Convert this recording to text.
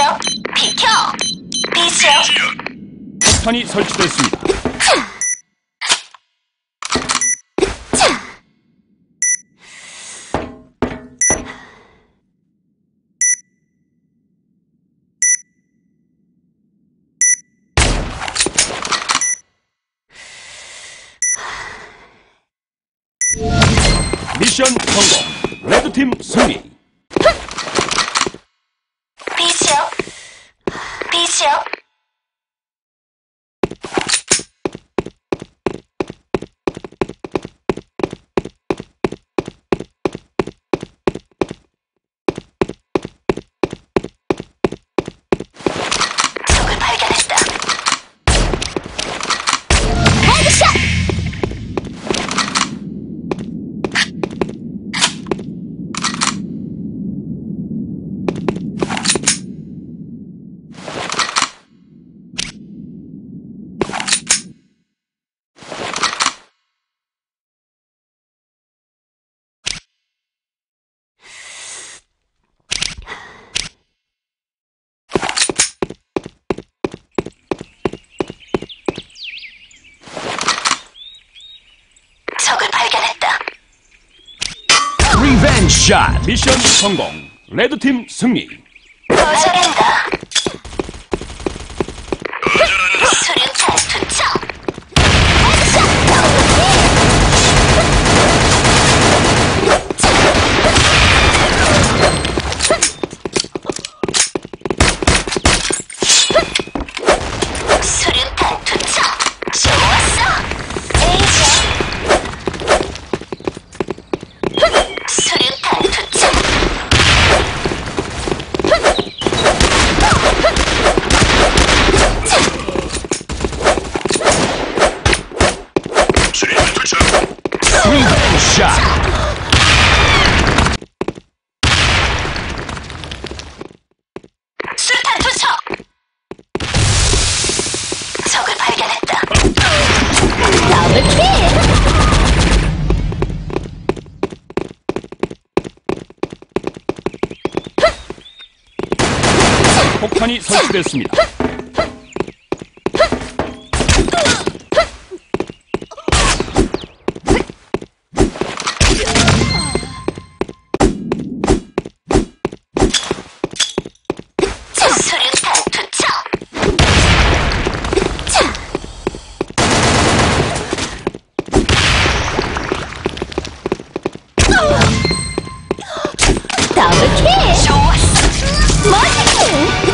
비지역, 비켜! 비지역. 폭탄이 설치됐습니다. 미션 성공. 레드팀 승리. 비지역, 비지역. 적을 발견했다. 헤드샷! 적을 발견했다. 리벤지 샷. 미션 성공. 레드팀 승리. 도전한다. 수류탄 투척. 수류탄 투척. 좋았어. 에이저. 수류탄 투척. 수류탄 투척. 리벤지 샷. 수류탄 투척. 적을 발견했다. 더블킬. 폭탄이 설치됐습니다. 수류탄 투척. 더블킬. 좋았어. 멋지군.